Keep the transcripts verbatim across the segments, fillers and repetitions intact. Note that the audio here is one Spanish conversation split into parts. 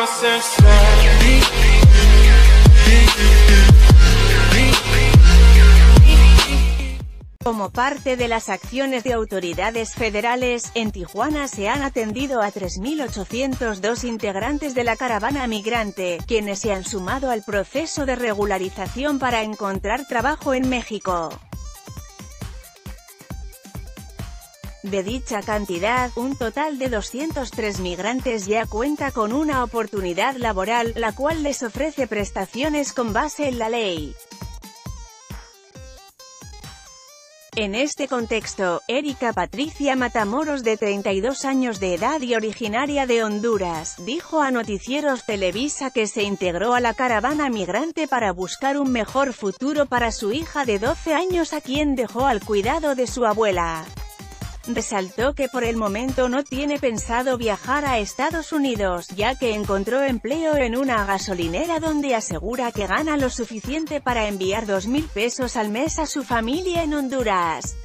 Como parte de las acciones de autoridades federales, en Tijuana se han atendido a tres mil ochocientos dos integrantes de la caravana migrante, quienes se han sumado al proceso de regularización para encontrar trabajo en México. De dicha cantidad, un total de doscientos tres migrantes ya cuenta con una oportunidad laboral, la cual les ofrece prestaciones con base en la ley. En este contexto, Erika Patricia Matamoros, de treinta y dos años de edad y originaria de Honduras, dijo a Noticieros Televisa que se integró a la caravana migrante para buscar un mejor futuro para su hija de doce años, a quien dejó al cuidado de su abuela. Resaltó que por el momento no tiene pensado viajar a Estados Unidos, ya que encontró empleo en una gasolinera donde asegura que gana lo suficiente para enviar dos mil pesos al mes a su familia en Honduras.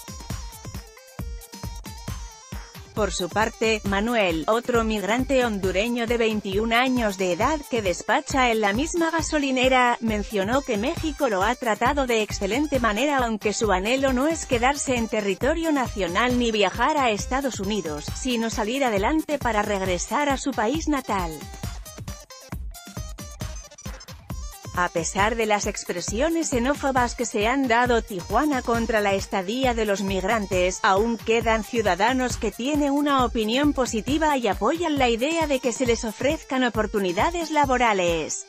Por su parte, Manuel, otro migrante hondureño de veintiún años de edad que despacha en la misma gasolinera, mencionó que México lo ha tratado de excelente manera, aunque su anhelo no es quedarse en territorio nacional ni viajar a Estados Unidos, sino salir adelante para regresar a su país natal. A pesar de las expresiones xenófobas que se han dado Tijuana contra la estadía de los migrantes, aún quedan ciudadanos que tienen una opinión positiva y apoyan la idea de que se les ofrezcan oportunidades laborales.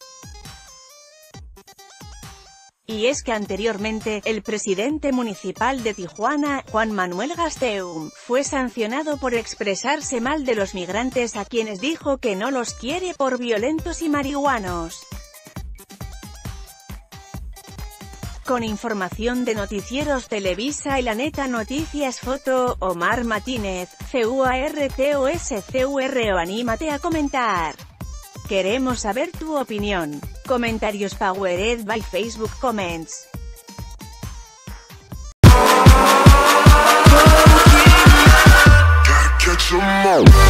Y es que anteriormente, el presidente municipal de Tijuana, Juan Manuel Gasteum, fue sancionado por expresarse mal de los migrantes, a quienes dijo que no los quiere por violentos y marihuanos. Con información de Noticieros Televisa y La Neta Noticias. Foto, Omar Martínez, C U A R T O S C U R O. Anímate a comentar. Queremos saber tu opinión. Comentarios powered by Facebook Comments. Gotta catch 'em all.